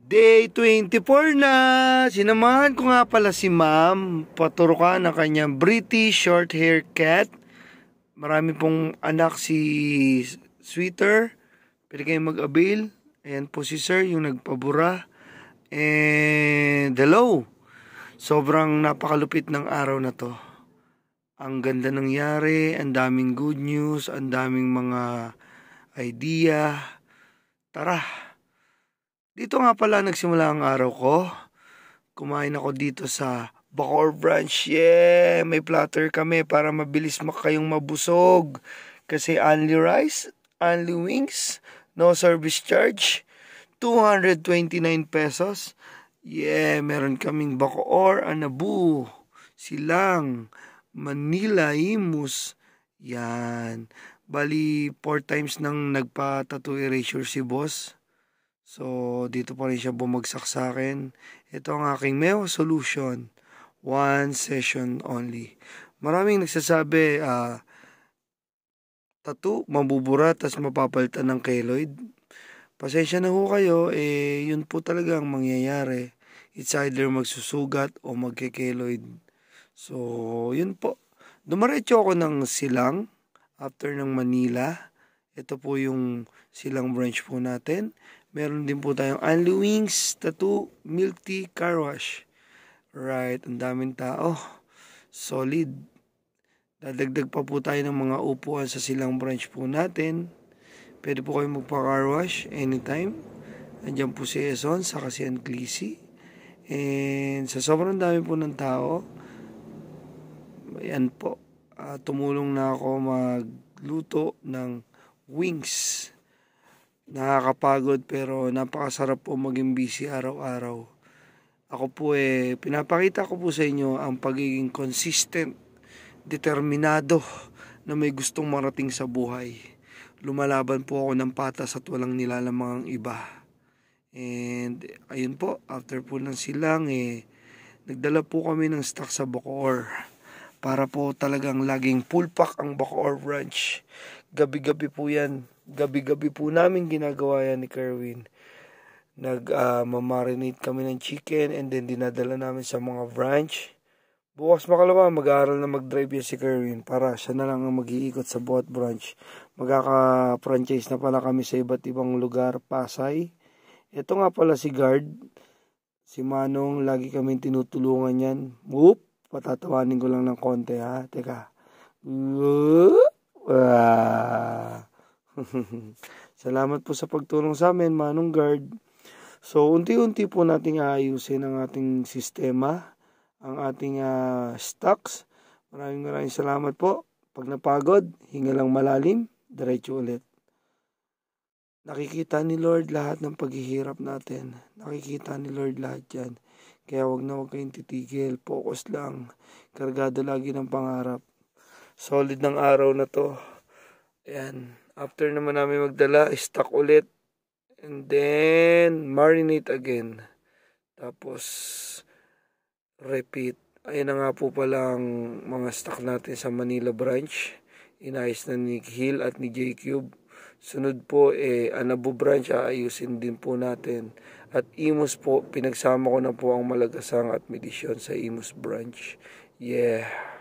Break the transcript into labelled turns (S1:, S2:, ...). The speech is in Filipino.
S1: Day 24 na! Sinamahan ko nga pala si ma'am. Paturukan ng kanyang British short hair cat. Marami pong anak si Sweeter. Pwede kayong mag-avail. Ayan po si sir, yung nagpabura. And hello! Sobrang napakalupit ng araw na to. Ang ganda nangyari, ang daming good news, ang daming mga idea. Tara! Dito nga pala nagsimula ang araw ko. Kumain ako dito sa Bacoor branch. Yeah! May platter kami para mabilis kayong mabusog. Kasi only rice, only wings, no service charge. 229 pesos. Yeah! Meron kaming Bacoor, Anabu, Silang, Manila, Imus. Yan. Bali, 4 times nang nagpa-tattoo erasure si boss. So, dito pa rin siya bumagsak sa akin. Ito ang aking Meo solution. 1 session only. Maraming nagsasabi, tattoo, mabubura, tas mapapalitan ng keloid. Pasensya na ho kayo, yun po talaga ang mangyayari. It's either magsusugat o magkekeloid. So, yun po. Dumaretso ako ng Silang after ng Manila. Ito po yung Silang branch po natin. Meron din po tayong only wings, tattoo, milk tea, car wash. Right, ang daming tao. Solid. Dadagdag pa po tayo ng mga upuan sa Silang branch po natin. Pwede po kayo magpa-car wash anytime. Andiyan po si Eson, saka si Anglisi. And sa sobrang dami po ng tao, ayan po, tumulong na ako magluto ng wings. Nakakapagod pero napakasarap po maging busy araw-araw. Ako po pinapakita ko po sa inyo ang pagiging consistent, determinado na may gustong marating sa buhay. Lumalaban po ako ng patas at walang nilalamang iba. And ayun po, after po ng Silang, nagdala po kami ng stock sa Bacoor. Para po talagang laging full pack ang Bacoor branch. Gabi-gabi po yan. Gabi-gabi po namin ginagawa yan ni Kerwin. Nag-marinate kami ng chicken and then dinadala namin sa mga branch. Bukas makalawa, mag-aaral na mag-drive yan si Kerwin para siya na lang ang mag-iikot sa bawat branch. Magkaka-franchise na pala kami sa iba't ibang lugar, Pasay. Ito nga pala si Guard, si Manong, lagi kami tinutulungan yan. Whoop! Patatawanin ko lang ng konti ha. Teka. Salamat po sa pagtulong sa amin, Manong Guard. So, unti-unti po nating aayusin ang ating sistema, ang ating stocks. Maraming salamat po. Pag napagod, hinga lang malalim, diretso ulit. Nakikita ni Lord lahat ng paghihirap natin. Nakikita ni Lord lahat yan. Kaya wag kayong titigil. Focus lang. Kargado lagi ng pangarap. Solid ng araw na to. Ayan. After naman namin magdala, stock ulit. And then, marinate again. Tapos, repeat. Ayan na nga po palang mga stock natin sa Manila branch. Inayos na ni Hill at ni J-Cube. Sunod po, Anabu branch, aayusin din po natin. At Imus po, pinagsama ko na po ang Malagasang at Medisyon sa Imus branch. Yeah.